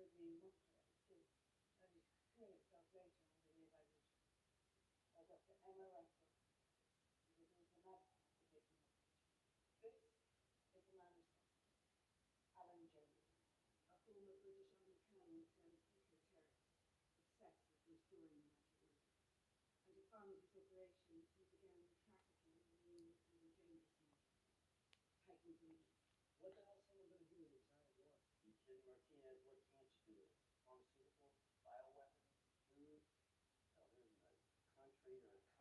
with me in Moscow too. And his clinic starts later on the nearby region. Dr. Emma Russell. He was also medicine at the victim hospital. This is the man responsible, Alan Jones, a former British Army colonel turned eco-terrorist, obsessed with restoring the natural order. And to fund his operations, he began trafficking in new and dangerous medicines, taking from me. What the hell's someone gonna do with exotic what? You kidding, Martinez? What can't you do with it? Pharmaceuticals, bioweapons, food? Hell, there isn't a country or a